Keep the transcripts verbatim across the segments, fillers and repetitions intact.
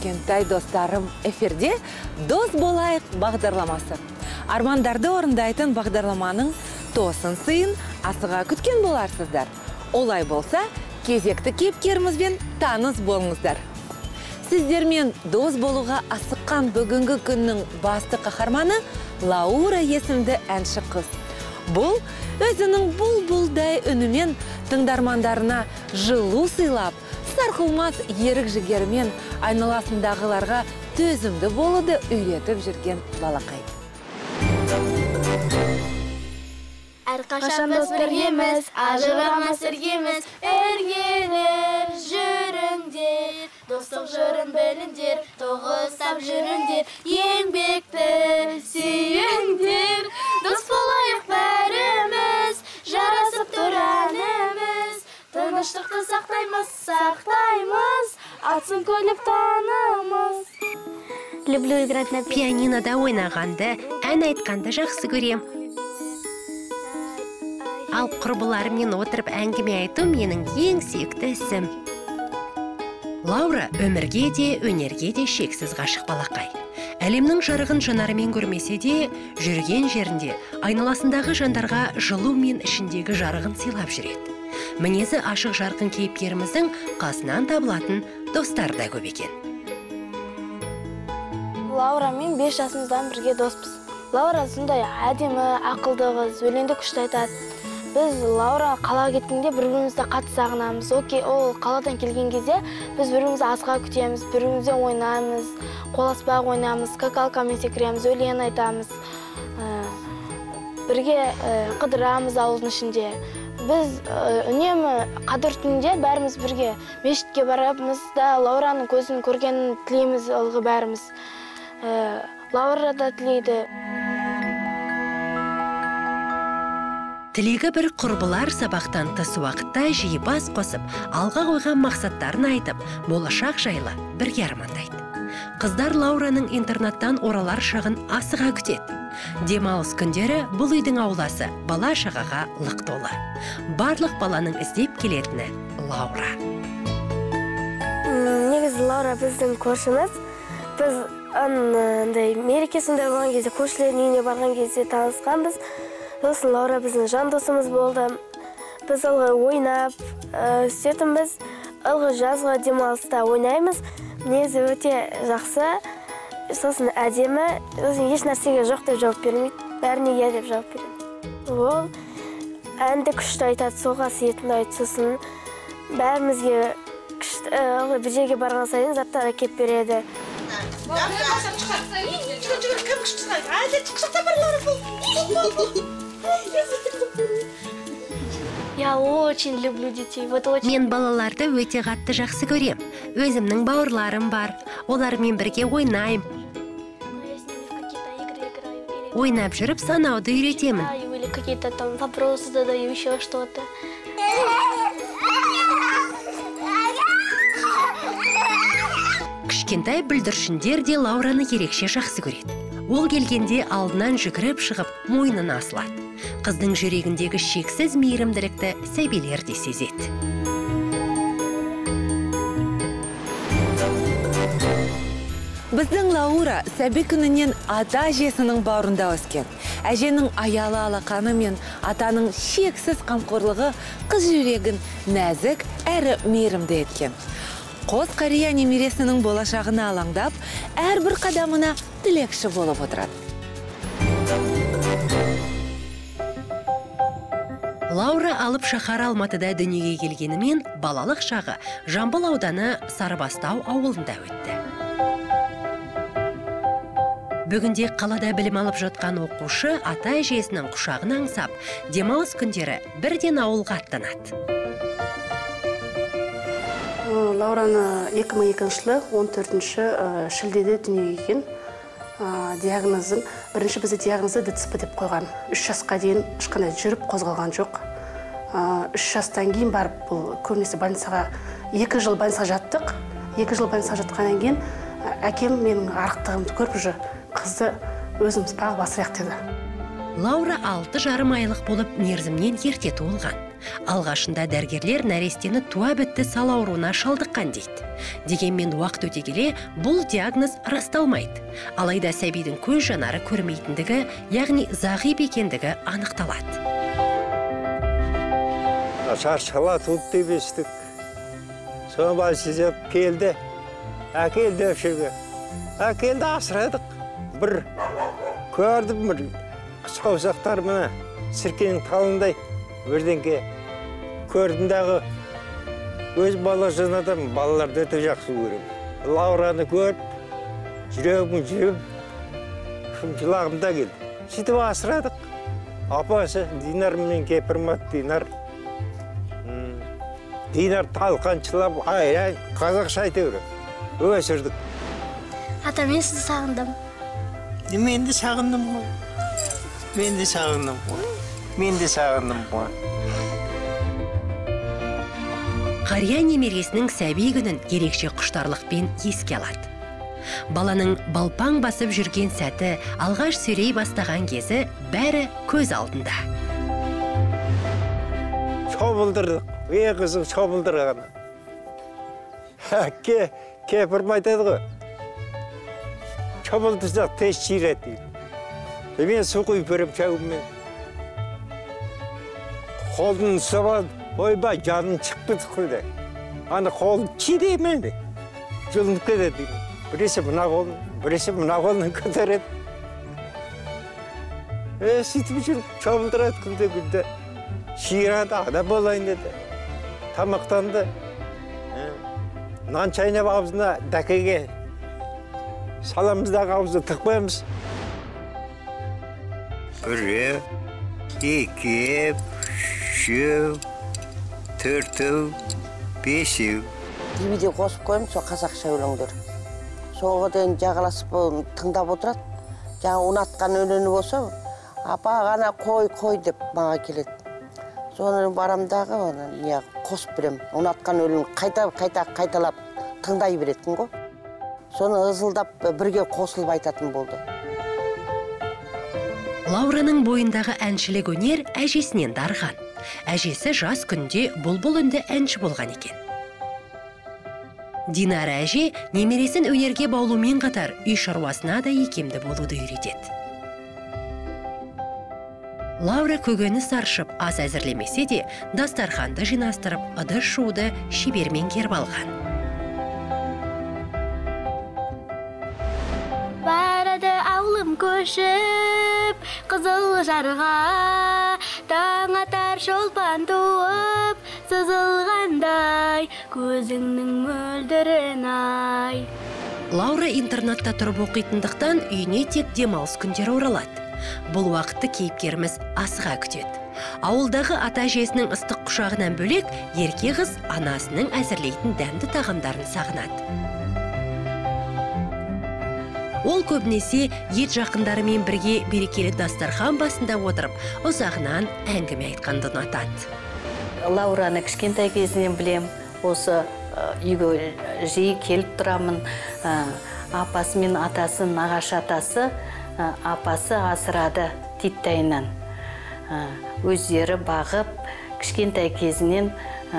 кішкентай достарым, эфирде «Дос болайық» бағдарламасы. Армандарды орындайтын бағдарламаның тосын сыйын асыға күткен боларсыздар. Олай болса, кезекті кейіпкерімізбен таныс болыңыздар. Сіздермен дос болуға асыққан бүгінгі күннің басты қаһарманы Лаура есімді әнші қыз. Бұл өзінің бұл-бұлдай үнімен тыңдармандарына жылу сыйлап, сарқылмас ерік жігермен айналасындағыларға төзімді болуды үйретіп жүрген балақай. Әрқашан біз біргеміз, ажырамас іргеміз, іргелеп жүріңдер, достық жырын біліңдер, тоғыстап жүріңдер, еңбекті сүйіңдер, дос болайық бәріміз, жарасып тұранымыз, тыныштықты сақтаймыз, сақтаймыз, атсын көліп танымыз. Люблю играть на пианинода ойнағанды, ән айтқанды жақсы көрем. Ал құрбыларыммен отырып әңгіме айту менің ең сүйікті ісім. Лаура өмірге де, өнерге де шексіз ғашық балақай. Әлемнің жарығын жанарымен көрмесе де, жүрген жерінде айналасындағы жандарға жылу мен ішіндегі жарығын сыйлап жүреді. Мінезі ашық жарқын кейіпкеріміздің қасынан табылатын достары да көп екен. Лаура мен бес жасымыздан бірге доспыз. Лаура сондай әдемі, ақылды қыз, өлеңді күшті айтады. Біз Лаура қалаға кеткенде бір-бірімізді қатты сағынамыз. Окей, ол қаладан келген кезде біз бір-бірімізді асыға күтеміз, бір-бірімізде ойнаймыз, қоласпақ ойнаймыз, скакалкамен секіреміз, өлең айтамыз. Бірге қыдырамыз ауылдың ішінде. Біз үнемі қадір түнінде бәріміз бірге мешітке барамыз да Лаураның көзін көргенін тілейміз ылғи бәріміз. Лаура да тілейді. Тілегі бір құрбылар сабақтан тыс уақытта жиі бас қосып, алға қойған мақсаттарын айтып, болашақ жайлы бірге армандайды. Қыздар Лаураның интернаттан оралар шағын асыға күтеді. Демалыс күндері бұл үйдің ауласы бала шағаға лық толы. Барлық баланың іздеп келетіні Лаура. Негізі Лаура біздің көршіміз. Біз мерекесінде болған кезде, көршілердің үйіне барған кезде танысқанбыз. Сосын Лаура біздің жан досымыз болды. Біз ылғи ойнап, сөйтіміз ылғи жазғы демалыста ойнаймыз. Мінезі өте жақсы, сосын әдемі, сосын еш нәрсеге жоқ деп жауап бермейді, бәріне иә деп жауап береді. Ол әнді күшті айтады, соға сиетінді айтады, сосын бәрімізге бір жерге барған сайын заттар әкеп береді. Я очень люблю детей. Мен балаларды өте қатты жақсы көрем. Өзімнің бауырларым бар. Олармен бірге ойнайым. Ойнап жүріп санауды үйретемін. Или какие-то там вопросы задаю, еще что-то. Кішкентай бүлдіршіндер де Лаураны ерекше жақсы көреді. Ол келгенде алдынан жүгіріп шығып, мойнын асылады. Қыздың жүрегіндегі шексіз мейірімділікті сәбилер де сезеді. Біздің Лаура сәби күнінен ата әжесінің бауырында өскен. Әженің аялы алақаны мен атаның шексіз қамқорлығы қыз жүрегін нәзік әрі мейірімді еткен. Қос қария немересінің болашағына алаңдап, әрбір қадамына тілекші болып отырады. Лаура алып шаһар Алматыда дүниеге келгенімен, балалық шағы Жамбыл ауданы Сарыбастау ауылында өтті. Бүгінде қалада білім алып жатқан оқушы ата әжесінің құшағын аңсап, демалыс күндері бірден ауылға аттанады. Лаураны екі мың екінші жылы он төртінші шілдеде дүниеге келген. Диагнозын, бірінші бізді диагнозы ДЦП деп қойған. үш жасқа дейін ешқандай жүріп қозғалған жоқ. үш жастан кейін барып, бұл көбінесе больницаға, екі жыл больницаға жаттық. екі жыл больницаға жатқаннан кейін әкем менің арықтығымды көріп жүр, қызды өзіміз бағып асырайық деді. Лаура алты жарым айлық болып мерзімнен ерте туылған. Алғашында дәрігерлер нәрестені туа бітті сал ауруына шалдыққан дейді. Дегенмен уақыт өте келе бұл диагноз расталмайды. Алайда сәбидің көз жанары көрмейтіндігі, яғни зағип екендігі анықталады. Шаршала туып деп естік. Соны басып келді. Әкелді өшеге. Әкелді асырадық. Бір көрдім бір саусақтар мына сіркенің талындай бірденге көрдімдағы өз бала жанадам балаларды өте жақсы көрем. Лаураны көріп, жүрегім жүріп, жылағымда келді. Сөйтіп асырадық. Апасы Динар мен кепірмат Динар. Динар талқаншылап, ай-ай, қазақша айта берем. Өсірдік. Ата, мен сізді сағындым. Мен де сағындым ғой. Мен де сағындым ғой. Мен де сағындым ғой. Қария немересінің сәби күнін ерекше құштарлықпен еске алады. Баланың балпаң басып жүрген сәті, алғаш сөйлей бастаған кезі бәрі көз алдында. Шобылдырдық. Е қызық шобылдырғаны. Ке, кепірім айтады ғой. Шобылдырсақ тез ширет дейді. Мен су құйып берем шәуіммен. Қолын ұстап, ойбай, жаным шықты тұқылды. Аны қолын чидейменді. Жылынып кетеді. Біресе мына қолын, біресе мына қолын көтереді. Е, сөйтіп жүріп, шобылдырады күнде-күнде. Ширады, ада болайын деді. Тамақтанды. Нан чайнап ауызына дәкеге саламыздағы ауызды тықпаймыз. Бір, екі, үшеу, төртеу, бесеу. Дивиде қосып қойым, сол қазақша өлеңдер. Соға дейін жағаласып тыңдап отырады. Жаңа ұнатқан өлеңі болса, апа ғана қой, қой деп маға келеді. Соны барамдағы оны қосып берем. Ұнатқан өлеңі қайта-қайта қайталап тыңдай беретін ғой. Соны ызылдап бірге қосылып айтатын болды. Лаураның бойындағы әншілік өнер әжесінен дарған. Әжесі жас күнде бұлбұл үнді әнші болған екен. Динара әже немересін өнерге баулумен қатар үй шаруасына да икемді болуды үйретеді. Лаура көкөніс аршып ас әзірлемесе де, дастарханды жинастырып, ыдыс жууды шебермен керіп алған. Барады аулым көшіп, қызыл жарға, таң атар шолпан туып, сызылғандай, көзіңнің мөлдірін ай. Лаура интернатта тұрып оқитындықтан үйіне тек демалыс күндері оралады. Бұл уақытты кейіпкеріміз асыға күтеді. Ауылдағы ата-әжесінің ыстық құшағынан бөлек, ерке қыз анасының әзірлейтін дәмді тағамдарын сағынады. Ол көбінесе ет жақындарымен бірге берекелі дастархан басында отырып, ұзағынан әңгіме айтқанды ұнатады. Лаураны кішкентай кезінен білем, осы үйге жиі келіп тұрамын. Апасы мен атасы, нағашы атасы, апасы асырады титтайынан. Өздері бағып, кішкентай кезінен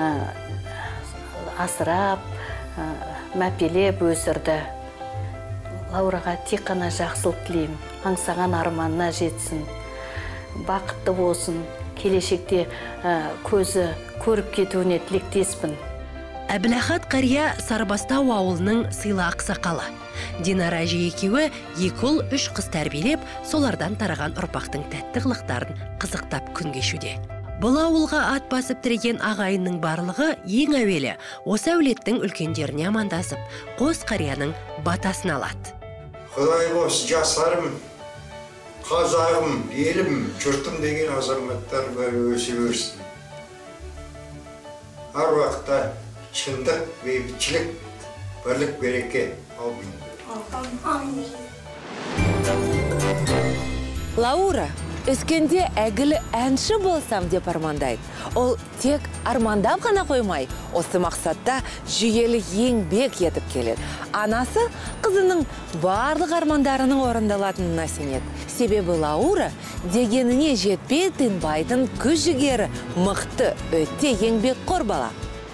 асырап, мәпелеп өсірді. Лаураға тек қана жақсылық тілеймін, аңсаған арманына жетсін, бақытты болсын, келешекте көзі көріп кетуіне тілектеспін. Әбілахат қария Сарбастау ауылының сыйлы ақсақалы. Динара әже екеуі екі ұл үш қыз тәрбиелеп, солардан тараған ұрпақтың тәтті қылықтарын қызықтап күн кешуде. Бұл ауылға ат басып тіреген ағайынның барлығы ең әуелі осы әулеттің үлкендеріне амандасып, қос қарияның батасын алады. Құдай болсын, жасарым, қазағым, елім, жұртым деген азаматтар бәрі өсе өрсін. Әр уақытта шындық, бейбітшілік, бірлік, береке. Лаура, Өскенде әгілі әнші болсам деп армандайды. Ол тек армандап қана қоймай, осы мақсатта жүйелі еңбек етіп келеді. Анасы қызының барлық армандарының орындалатынына сенеді. Себебі Лаура дегеніне жетпей тынбайтын күш жігері, мықты, өте еңбекқор бала.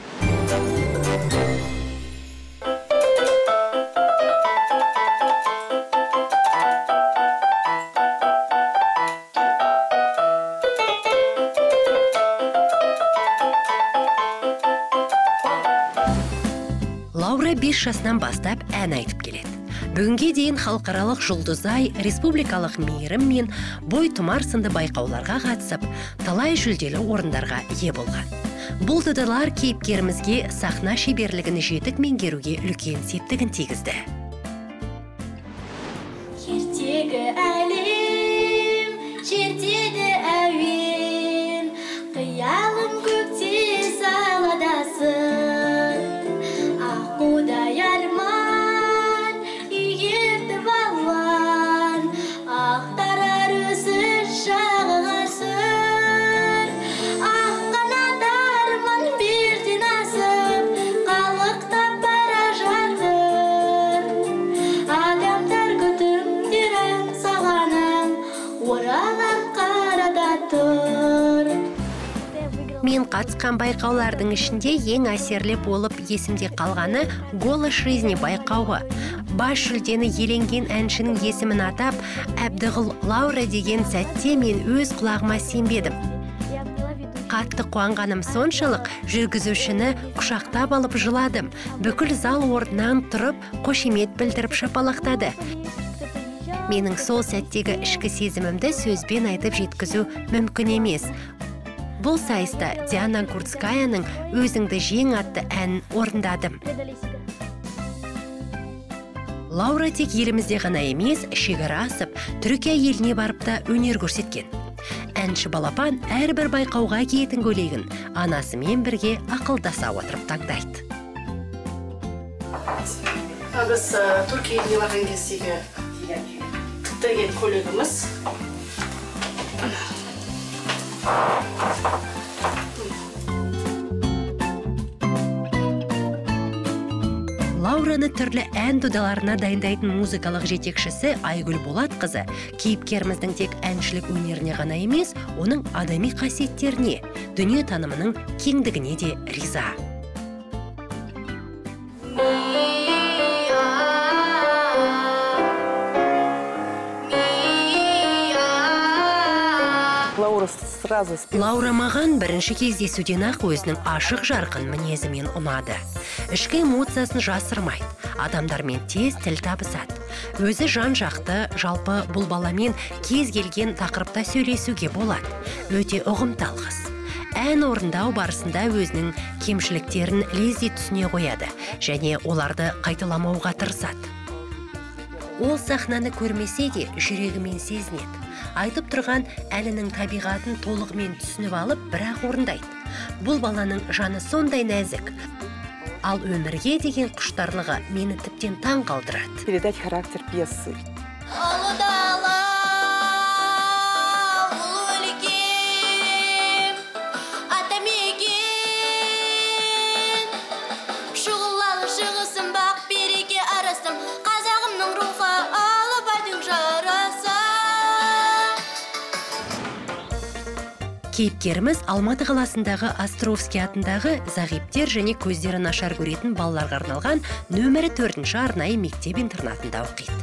Лаура бес жасынан бастап ән айтып келеді. Бүгінге дейін халықаралық жұлдызай, республикалық мейірім мен бой тұмар сынды байқауларға қатысып, талай жүлделі орындарға ие болған. Бұл дадалар кейіпкерімізге сахна шеберлігін жетік меңгеруге үлкен септігін тигізді. Ертегі әлем, жердегі әуен, қиялым көкте саладасын. Аққудай арман, егерді балуан, ақтарар өзі шағығарсын. Ақ қанат арман берден асып, қалықтап бара жатыр. Адамдар күтімдерін сағанын, оралам қарада тұр. Мен қатысқан байқаулардың ішінде ең әсерлі болып есімде қалғаны «Голос жизни» байқауы. Бас жүлдені еленген әншінің есімін атап, Әбдіғұл Лаура деген сәтте мен өз құлағыма сенбедім. Қатты қуанғаным соншалық, жүргізушіні құшақтап алып жыладым. Бүкіл зал орнынан тұрып, қошемет білдіріп шапалақтады. Менің сол сәттегі ішкі сезімімді сөзбен айтып жеткізу мүмкін емес. Бұл сайыста Диана Гурцкаяның «Өзіңді жең» атты әнін орындадым. Лаура тек елімізде ғана емес, шекара асып, Түркия еліне барып та өнер көрсеткен. Әнші балапан әрбір байқауға киетін көйлегін анасымен бірге ақылдаса отырып таңдайды. Біз Түркия еліне барған кездегі тіктірген көйлегіміз. Лаураны түрлі ән додаларына дайындайтын музыкалық жетекшісі Айгүл Болатқызы кейіпкеріміздің тек әншілік өнеріне ғана емес, оның адами қасиеттеріне, дүние танымының кеңдігіне де риза. Лаура маған бірінші кездесуден-ақ өзінің ашық жарқын мінезімен ұнады. Ішкі эмоциясын жасырмайды, адамдармен тез тіл табысады. Өзі жан-жақты, жалпы бұл баламен кез келген тақырыпта сөйлесуге болады. Өте ұғымтал қыз. Ән орындау барысында өзінің кемшіліктерін лезде түсіне қояды және оларды қайталамауға тырысады. Ол сахнаны көрмесе де жүрегімен сезінеді. Айтып тұрған әнінің табиғатын толығымен түсініп алып, бірақ орындайды. Бұл баланың жаны сондай нәзік. Ал өмірге деген құштарлығы мені тіптен таң қалдырады. Передать характер пьесы. Кейіпкеріміз Алматы қаласындағы Островский атындағы зағиптер және көздері нашар көретін балаларға арналған нөмірі төртінші арнайы мектеп-интернатында оқиды.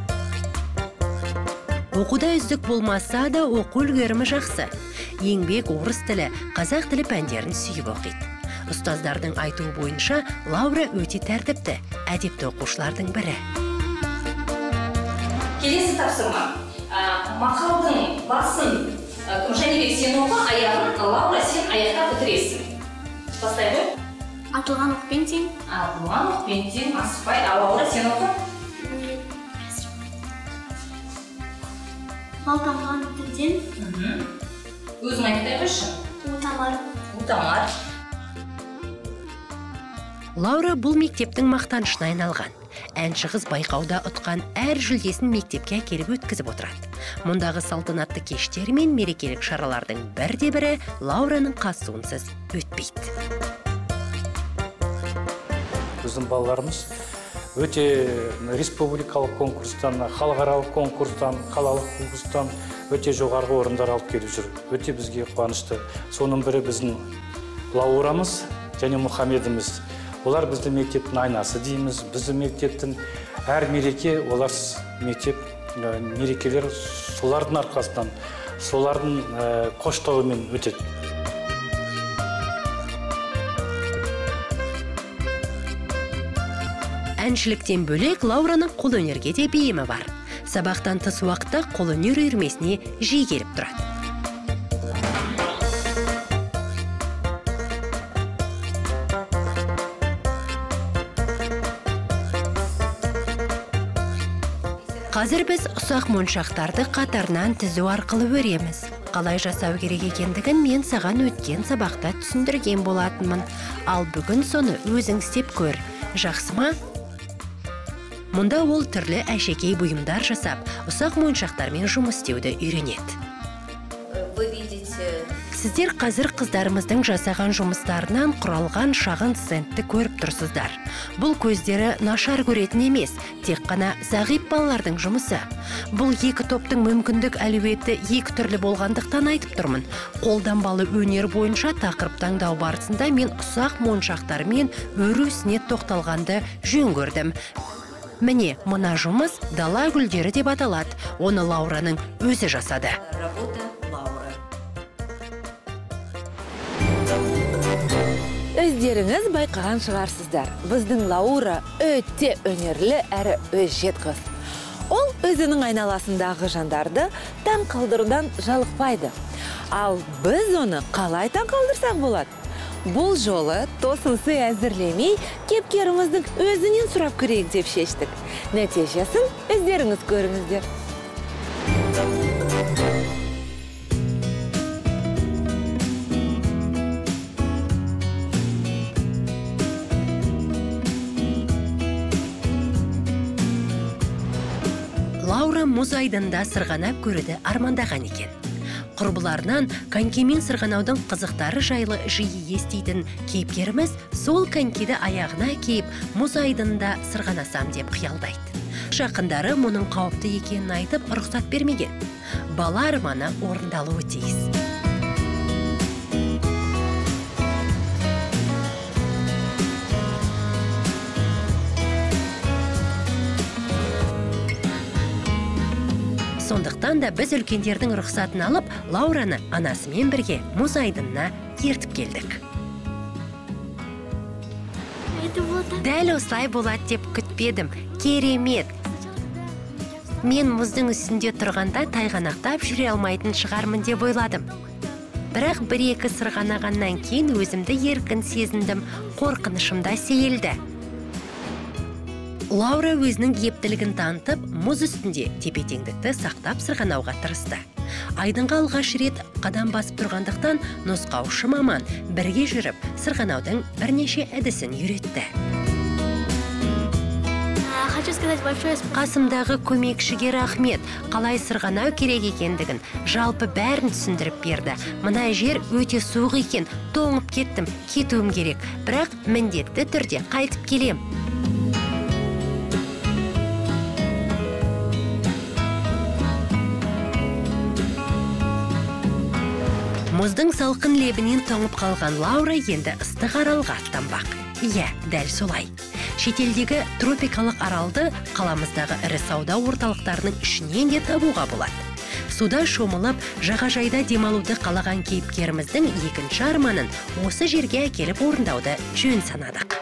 Оқуда үздік болмаса да оқу үлгерімі жақсы. Еңбек, орыс тілі, қазақ тілі пәндерін сүйіп оқиды. Ұстаздардың айтуы бойынша Лаура өте тәртіпті, әдепті оқушылардың бірі. Келесі тапсырма. Мақалдың басын Жәнібек сен оқы, аяғын, Лаура сен аяқта бітіресің. Бастай ғой? Атылған оқпен тең. Атылған оқпен тең, асықпай. Лаура сен оқы? Балтамған тілден. Өзің айттай қойшы? Утамар. Утамар. Лаура бұл мектептің мақтанышына айналған. Әнші қыз байқауда ұтқан әр жүлдесін мектепке әкеліп өткізіп отырады. Мұндағы салтанатты кештер мен мерекелік шаралардың бірде-бірі Лаураның қатысуынсыз өтпейді. Біздің балаларымыз өте республикалық конкурстан, халықаралық конкурстан, қалалық конкурстан өте жоғарғы орындар алып келіп жүр. Өте бізге қуанышты. Соның бірі біздің Лаурамыз және Мұхамедіміз. Олар біздің мектептің айнасы дейміз. Біздің мектептің әр мереке, олар мектеп мерекелер солардың арқасынан, солардың қоштауымен өтеді. Әншіліктен бөлек Лаураның қолөнерге де бейімі бар. Сабақтан тыс уақытта қолөнер үйірмесіне жиі келіп тұрады. Қазір біз ұсақ моншақтарды қатарынан тізу арқылы өреміз. Қалай жасау керек екендігін мен саған өткен сабақта түсіндірген болатынмын. Ал бүгін соны өзің істеп көр. Жақсы ма? Мұнда ол түрлі әшекей бұйымдар жасап, ұсақ моншақтармен жұмыс істеуді үйренеді. Сіздер қазір қыздарымыздың жасаған жұмыстарынан құралған шағын стендті көріп тұрсыздар. Бұл көздері нашар көретін емес, тек қана зағип балалардың жұмысы. Бұл екі топтың мүмкіндік әлеуеті екі түрлі болғандықтан айтып тұрмын. Қолданбалы өнер бойынша тақырып таңдау барысында мен ұсақ моншақтармен өру ісіне тоқталғанды жөн көрдім. Міне, мына жұмыс дала гүлдері деп аталады. Оны Лаураның өзі жасады. Өздеріңіз байқаған шығарсыздар. Біздің Лаура өте өнерлі әрі өжет қыз. Ол өзінің айналасындағы жандарды таң қалдырудан жалықпайды. Ал біз оны қалай таң қалдырсақ болады? Бұл жолы тосынсы әзірлемей, кепкеріміздің өзінен сұрап көрейік деп шештік. Нәтижесін өздеріңіз көріңіздер. Лаура мұз айдында сырғанап көруді армандаған екен. Құрбыларынан конькимен сырғанаудың қызықтары жайлы жиі еститін кейіпкеріміз сол конькиді аяғына киіп мұз айдында сырғанасам деп қиялдайды. Жақындары мұның қауіпті екенін айтып рұқсат бермеген. Бала арманы орындалуы тиіс. Сондықтан да біз үлкендердің рұқсатын алып, Лаураны анасымен бірге мұз айдынына ертіп келдік. Дәл осылай болады деп күтпедім. Керемет! Мен мұздың үстінде тұрғанда тайғанақтап жүре алмайтын шығармын деп ойладым. Бірақ бір-екі сырғанағаннан кейін өзімді еркін сезіндім, қорқынышымда сейілді. Лаура өзінің ептілігін танытып, мұз үстінде тепе-теңдікті сақтап сырғанауға тырысты. Айдынға алғаш рет қадам басып тұрғандықтан нұсқаушы маман бірге жүріп сырғанаудың бірнеше әдісін үйретті. Қасымдағы көмекшіге рахмет, қалай сырғанау керек екендігін жалпы бәрін түсіндіріп берді. Мына жер өте суық екен, тоңып кеттім, кетуім керек, бірақ міндетті түрде қайтып келем. Мұздың салқын лебінен тоңып қалған Лаура енді ыстық аралға аттанбақ. Иә, дәл солай. Шетелдегі тропикалық аралды қаламыздағы ірі сауда орталықтарының ішінен де табуға болады. Суда шомылып, жағажайда демалуды қалаған кейіпкеріміздің екінші арманын осы жерге әкеліп орындауды жөн санадық.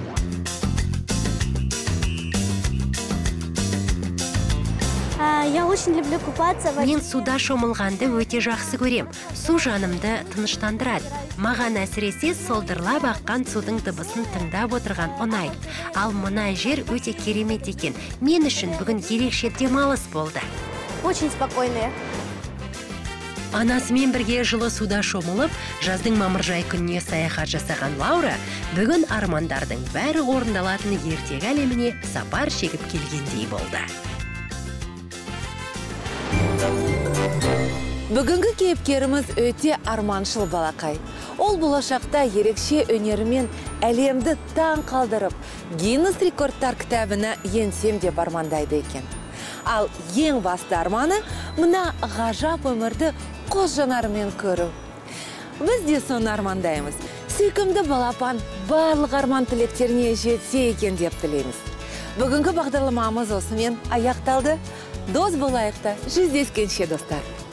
Я очень люблю купаться. Мен суда шомылғанды өте жақсы көрем. Су жанымды тыныштандырады. Маған әсіресе солдырлап аққан судың дыбысын тыңдап отырған ұнайды. Ал мына жер өте керемет екен. Мен үшін бүгін ерекше демалыс болды. Очень спокойные. Анасымен бірге жылы суда шомылып, жаздың мамыржай күніне саяхат жасаған Лаура бүгін армандардың бәрі орындалатын ертегі әлеміне сапар шегіп келгендей болды. Бүгінгі кейіпкеріміз өте арманшыл балақай. Ол болашақта ерекше өнерімен әлемді таң қалдырып, Гиннес рекордтар кітабына енсем деп армандайды екен. Ал ең басты арманы мына ғажап өмірді қос жанарымен көру. Біз де соны армандаймыз. Сүйкімді балапан барлық арман тілектеріне жетсе екен деп тілейміз. Бүгінгі бағдарламамыз осымен аяқталды. Дос болайық та, жүздескенше достар.